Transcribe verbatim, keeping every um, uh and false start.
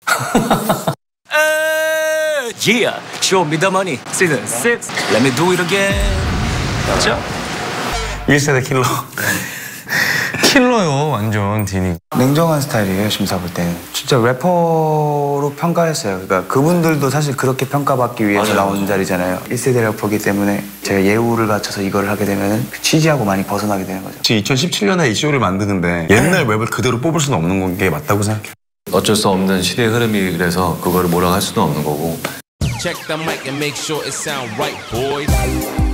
Yeah, show me the money. Season six. Let me do it again. 맞죠? 일 세대 킬러. 킬러요, 완전 디니. 냉정한 스타일이에요, 심사 볼 때는. 진짜 래퍼로 평가했어요. 그러니까 그분들도 사실 그렇게 평가받기 위해서 맞아요, 나온 맞아요. 자리잖아요. 일 세대 래퍼기 때문에 제가 예우를 갖춰서 이걸 하게 되면 그 취지하고 많이 벗어나게 되는 거죠. 이천십칠 년에 이 쇼를 만드는데 옛날 랩을 그대로 뽑을 수는 없는 게 맞다고 생각해요. 어쩔 수 없는 시대의 흐름이 그래서 그거를 뭐라고 할 수는 없는 거고. Check the mic and make sure it sound right, boys.